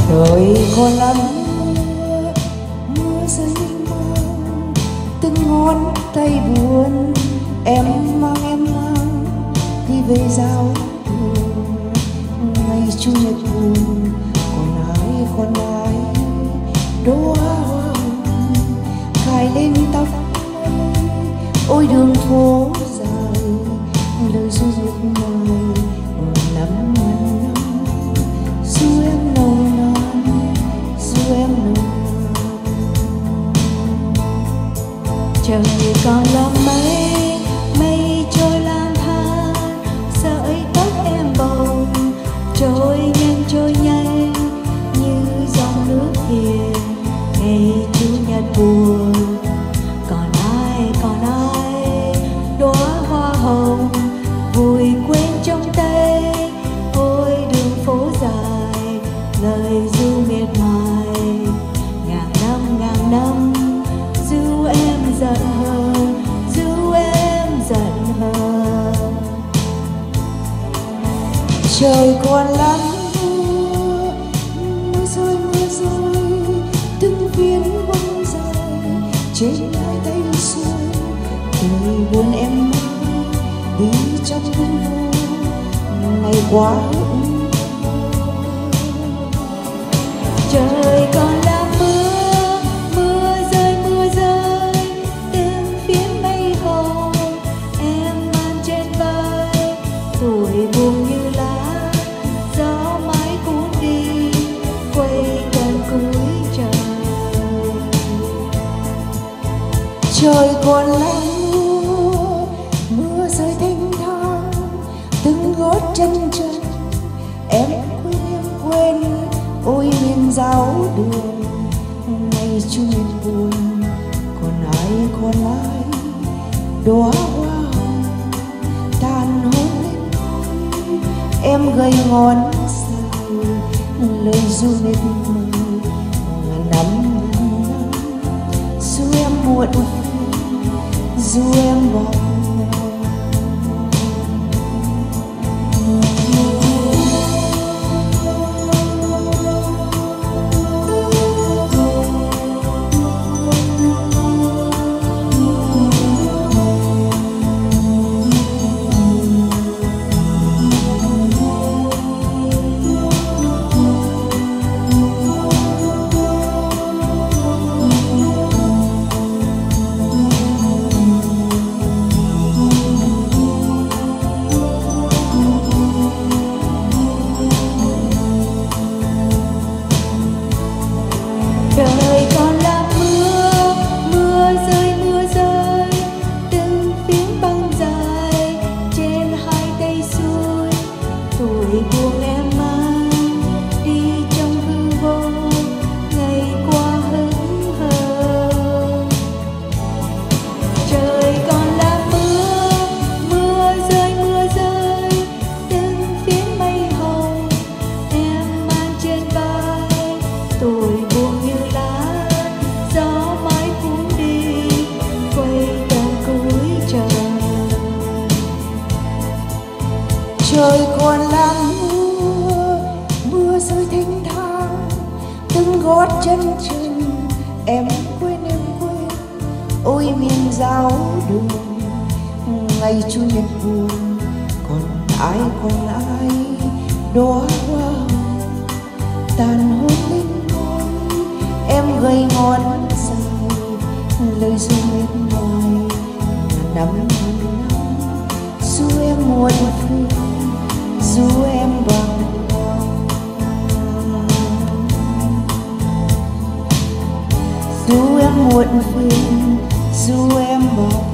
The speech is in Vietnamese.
Trời còn lắm mưa, mưa rơi mênh mang, từng ngón tay buồn em mang đi về giao thừa. Ngày chủ nhật buồn còn ai đóa hoa hồng cài lên tóc. Ôi đường phố dài lời ru miệt mài lắm năm ru em nồng nàn, ru em nồng nàn. Trời còn lắm mây, mây trôi lang thang, sợi tóc em bồng trôi nhanh như dòng nước hiền. Ngày chủ nhật buồn còn ai đóa hoa hồng vùi quên trong tay. Ôi đường phố dài lời ru miệt mài ngàn năm ru em giận hờn, ru em giận hờn. Trời còn lắm mưa, mưa rơi từng viên bông dài trên hai tay xuôi. Đời buồn em mang đi trong hương vô ngày quá. Trời còn là mưa, mưa rơi từng phiến mây hồng em mang trên vai. Tuổi buồn như lá gió mãi cuốn đi quay quanh cuối trời. Trời còn là mưa rơi thanh thang từng gót chân em quên ôi miền giáo đường. Ngày chủ nhật buồn còn ai đóa hoa hồng tàn hôn lên môi. Em gầy ngón dài lời ru mệt mỏi năm ru em muộn ru em bỏ. Trời còn là mưa, mưa rơi từng phiến băng dài trên hai tay xuôi. Tuổi buồn em mang đi trong hư vô ngày qua hững hờ. Trời còn là mưa, mưa rơi từng phiến mây hồng em mang trên vai. Tuổi buồn như lá gió mãi cuốn đi quay đầu cuối trời. Trời còn là mưa rơi thanh thang từng gót chân em quên ôi miền giáo đường. Ngày chủ nhật buồn còn ai đóa hoa hồng tàn hôn lên môi. Em gầy ngón dài lời ru mệt mỏi năm ru em muộn phiền ru em bằng ru em muộn phiền ru em bằng.